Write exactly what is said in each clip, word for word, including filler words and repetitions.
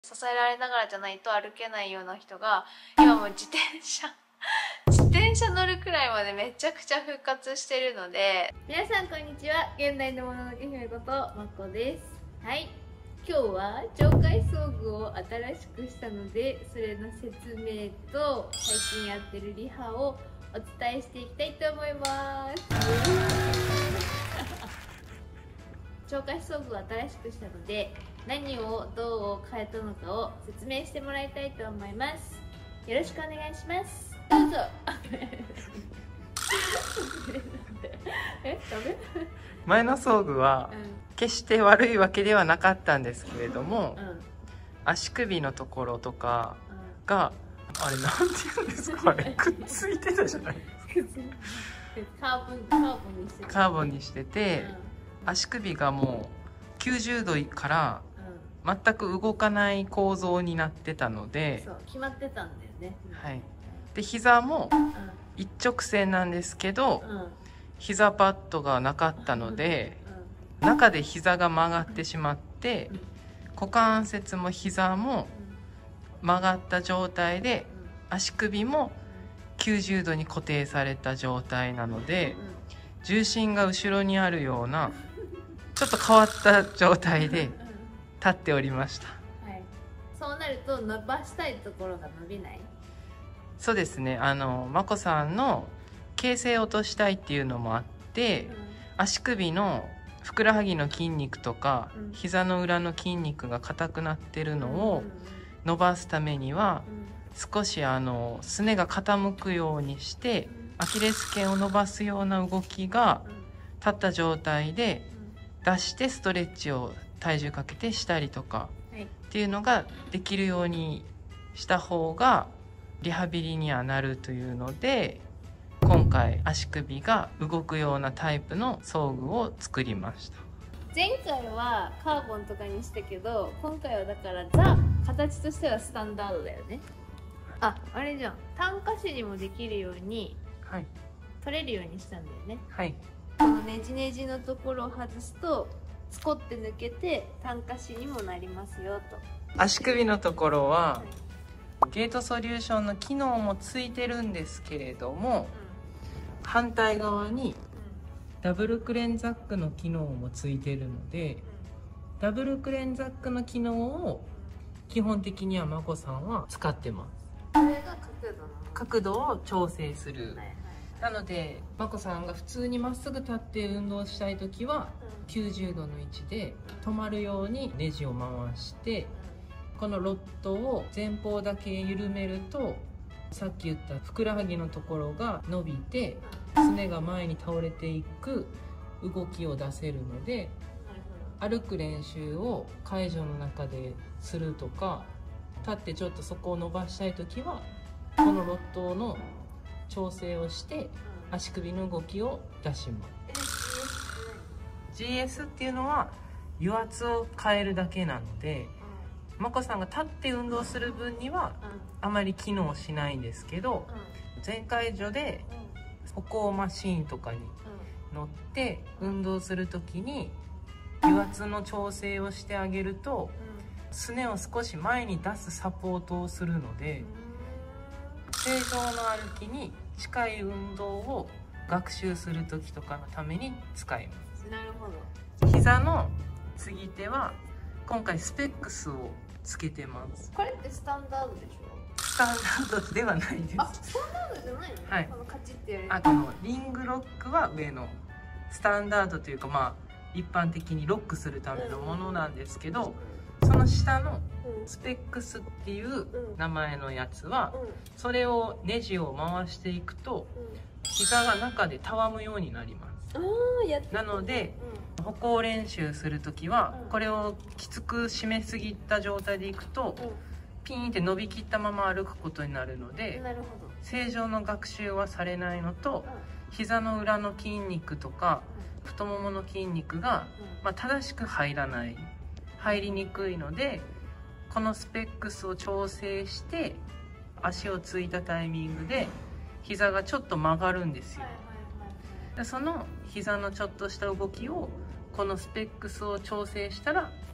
支えられながらじゃないと歩けないような人が今もう自転車自転車乗るくらいまでめちゃくちゃ復活してるので、皆さんこんにちは。現代のもののけ姫ことまこです。はい、今日は鳥海装具を新しくしたので、それの説明と最近やってるリハをお伝えしていきたいと思います鳥海装具を新しくしたので、何をどう変えたのかを説明してもらいたいと思います。よろしくお願いします。どうぞえ、ダメ前の装具は決して悪いわけではなかったんですけれども、うん、足首のところとかが、うん、あれなんて言うんですか、あれくっついてたじゃないですかカーボン、カーボンにしてて、 カーボンにしてて、うん、足首がもうきゅうじゅうどから全く動かない構造になってたので、 そう決まってたんだよね、 はい、で膝も一直線なんですけど、うん、膝パッドがなかったので、うん、中で膝が曲がってしまって、うん、股関節も膝も曲がった状態で、うん、足首もきゅうじゅうどに固定された状態なので、うん、重心が後ろにあるようなちょっと変わった状態で立っておりました、 はい、そうなると伸ばしたいところが伸びない。 そうですね、あのまこさんの形成を落としたいっていうのもあって、うん、足首のふくらはぎの筋肉とか、うん、膝の裏の筋肉が硬くなってるのを伸ばすためには、うん、少しあのすねが傾くようにして、うん、アキレス腱を伸ばすような動きが立った状態で出してストレッチを体重かけてしたりとかっていうのができるようにした方がリハビリにはなるというので、今回足首が動くようなタイプの装具を作りました。 前回はカーボンとかにしたけど、今回はだからザ形としてはスタンダードだよね。あ、あれじゃん、単下肢にもできるように、はい、取れるようにしたんだよね。はい、このねじねじのところを外すとスコって抜けて単下肢にもなりますよと。 足首のところは、はい、ゲートソリューションの機能もついてるんですけれども、うん、反対側にダブルクレンザックの機能もついてるので、うん、ダブルクレンザックの機能を基本的にはまこさんは使ってます。 それが角度の角度を調整する、はいはい、なのでまこさんが普通にまっすぐ立って運動したい時は、うん、きゅうじゅうどの位置で止まるようにネジを回して、このロッドを前方だけ緩めると、さっき言ったふくらはぎのところが伸びてすねが前に倒れていく動きを出せるので、歩く練習を介助の中でするとか、立ってちょっとそこを伸ばしたい時はこのロッドの調整をして足首の動きを出します。 ジーエス っていうのは油圧を変えるだけなので、まこさんが立って運動する分にはあまり機能しないんですけど、全介助で歩行マシーンとかに乗って運動する時に油圧の調整をしてあげると、すねを少し前に出すサポートをするので、正常の歩きに近い運動を学習する時とかのために使います。 なるほど。 膝の継ぎ手は今回スペックスをつけてます。 これってスタンダードでしょ？ スタンダードではないです。 あ、スタンダードじゃないの？はい。このカチッてやる。 あ、このリングロックは上のスタンダードというか、まあ一般的にロックするためのものなんですけど、うん、その下のスペックスっていう名前のやつは、うん、それをネジを回していくと、うん、膝が中でたわむようになります。あー、やってた。なので、うん、歩行練習する時は、うん、これをきつく締めすぎた状態でいくと、うん、ピーンって伸びきったまま歩くことになるので、なるほど、正常の学習はされないのと、うん、膝の裏の筋肉とか、うん、太ももの筋肉が、うん、まあ、正しく入らない入りにくいので、このスペックスを調整して足をついたタイミングで膝がちょっと曲がるんですよ。でその膝のちょっとした動きをこのスペックスを調整したらうま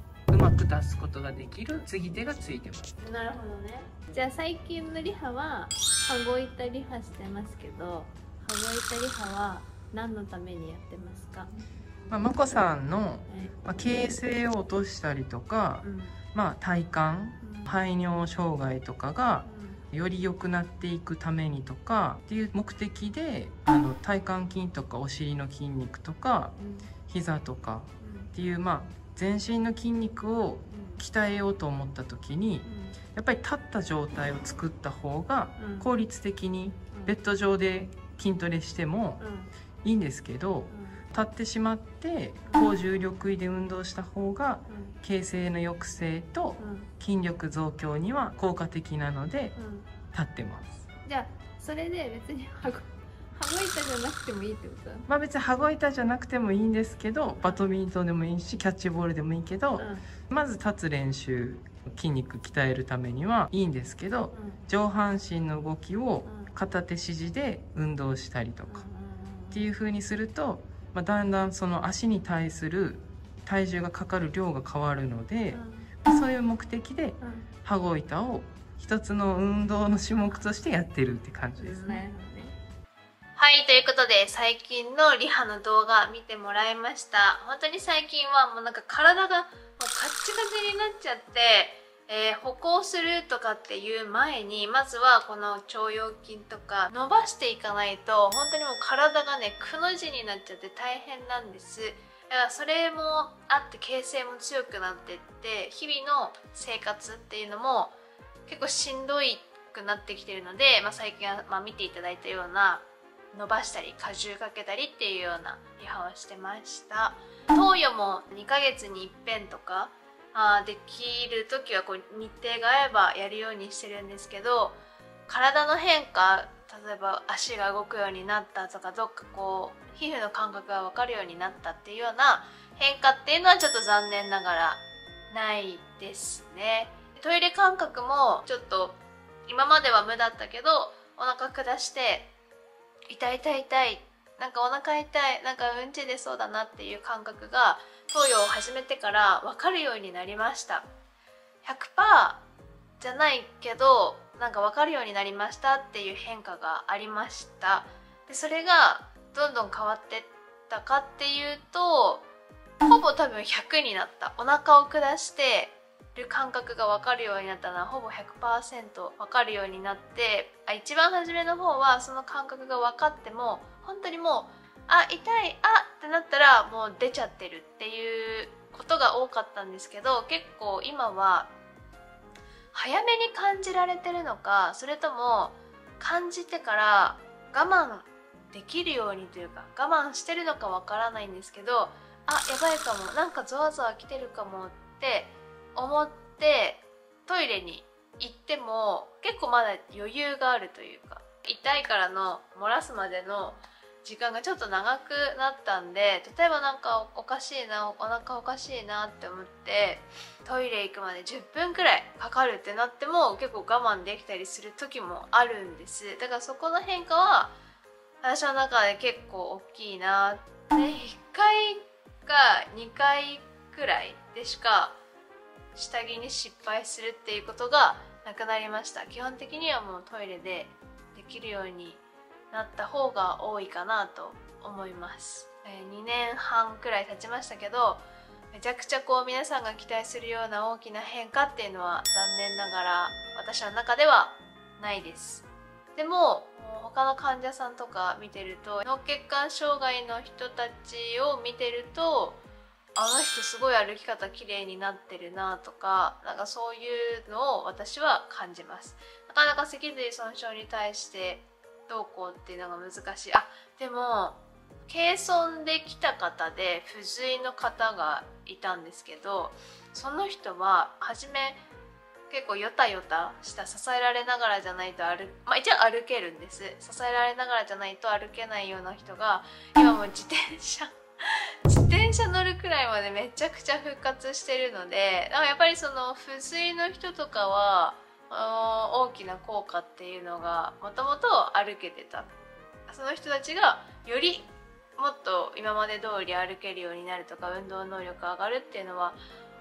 まく出すことができる継ぎ手がついてます。 なるほどね。じゃあ最近のリハは羽子板リハしてますけど、羽子板リハは何のためにやってますか？ まあ、まこさんの、まあ、形勢を落としたりとか、うん、まあ、体幹、うん、排尿障害とかがより良くなっていくためにとかっていう目的で、あの体幹筋とかお尻の筋肉とか、うん、膝とかっていう、まあ、全身の筋肉を鍛えようと思った時に、やっぱり立った状態を作った方が効率的にベッド上で筋トレしてもいいんですけど、立ってしまって高重力位で運動した方が形成の抑制と筋力増強には効果的なので立ってます。 じゃあそれで別に羽子板じゃなくてもいいってこと？ まあ別に羽子板じゃなくてもいいんですけど、バドミントンでもいいしキャッチボールでもいいけど、うん、まず立つ練習、筋肉鍛えるためにはいいんですけど、うん、上半身の動きを片手支持で運動したりとかっていう風にすると、まあ、だんだんその足に対する体重がかかる量が変わるので、うん、そういう目的で羽子板を一つの運動の種目としてやってるって感じですね。 はい、ということで最近のリハの動画見てもらいました。本当に最近はもうなんか体がもうカッチカチになっちゃって、えー、歩行するとかっていう前にまずはこの腸腰筋とか伸ばしていかないと、本当にもう体がねくの字になっちゃって大変なんです。だからそれもあって形成も強くなってって、日々の生活っていうのも結構しんどいくなってきてるので、まあ、最近はまあ見ていただいたような伸ばしたり荷重かけたりっていうようなリハをしてました。投与もにかげつに一遍とかあできる時はこう日程が合えばやるようにしてるんですけど、体の変化、例えば足が動くようになったとか、どっかこう皮膚の感覚が分かるようになったっていうような変化っていうのはちょっと残念ながらないですね。トイレ感覚もちょっと今までは無だったけど、お腹下して痛い痛い痛い、なんかお腹痛い、なんかうんち出そうだなっていう感覚が投与を始めてから分かるようになりました。 ひゃくパーセント じゃないけどなんか分かるようになりましたっていう変化がありました。でそれがどんどん変わってったかっていうと、ほぼ多分ひゃくになった。お腹を下してる感覚が分かるようになったのはほぼ ひゃくパーセント 分かるようになって、あ一番初めの方はその感覚が分かっても本当にもうあ痛いあってなったらもう出ちゃってるっていうことが多かったんですけど、結構今は早めに感じられてるのか、それとも感じてから我慢できるようにというか我慢してるのかわからないんですけど、あやばいかも、なんかゾワゾワ来てるかもって思ってトイレに行っても結構まだ余裕があるというか、痛いからの漏らすまでの時間がちょっと長くなったんで、例えばなんかおかしいな、お腹おかしいなって思ってトイレ行くまでじゅっぷんくらいかかるってなっても結構我慢できたりする時もあるんです。だからそこの変化は私の中で結構大きいな。ね、いっかいかにかいくらいでしか下着に失敗するっていうことがなくなりました。基本的にはもうトイレでできるようになった方が多いかなと思います。にねんはんくらい経ちましたけど、めちゃくちゃこう皆さんが期待するような大きな変化っていうのは残念ながら私の中ではないです。でも他の患者さんとか見てると、脳血管障害の人たちを見てると、あの人すごい歩き方綺麗になってるなとか、なんかそういうのを私は感じます。なかなか脊髄損傷に対してどうこうっていうのが難しい。あでも軽損で来た方で不随の方がいたんですけど、その人は初め結構ヨタヨタした支えられながらじゃないと歩まあ一応歩けるんです。支えられながらじゃないと歩けないような人が今もう自転車自転車乗るくらいまでめちゃくちゃ復活してるので、だからやっぱりその不随の人とかは大きな効果っていうのがもともと歩けてた。その人たちがよりもっと今まで通り歩けるようになるとか運動能力上がるっていうのは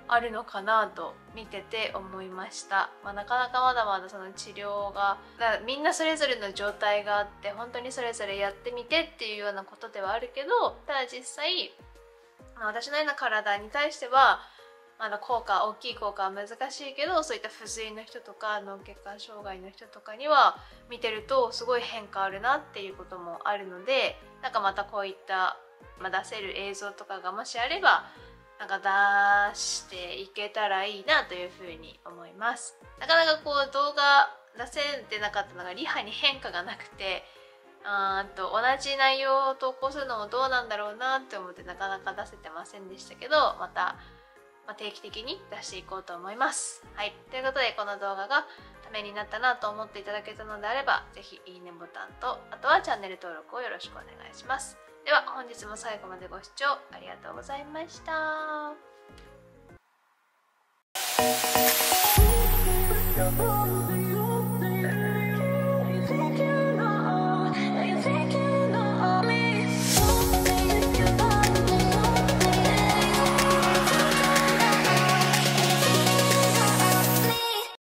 あるのかなと見てて思いました。まあ、なかなかまだまだその治療がだみんなそれぞれの状態があって本当にそれぞれやってみてっていうようなことではあるけど、ただ実際、まあ、私のような体に対してはまだ効果大きい効果は難しいけど、そういった不随の人とか脳血管障害の人とかには見てるとすごい変化あるなっていうこともあるので、なんかまたこういった、まあ、出せる映像とかがもしあればなんか出していけたらいいなというふうに思います。なかなかこう動画出せてなかったのがリハに変化がなくて、あーと同じ内容を投稿するのもどうなんだろうなって思ってなかなか出せてませんでしたけど、またまあ、定期的に出していこうと思います。はい、ということでこの動画がためになったなと思っていただけたのであれば、ぜひいいねボタンと、あとはチャンネル登録をよろしくお願いします。では本日も最後までご視聴ありがとうございました。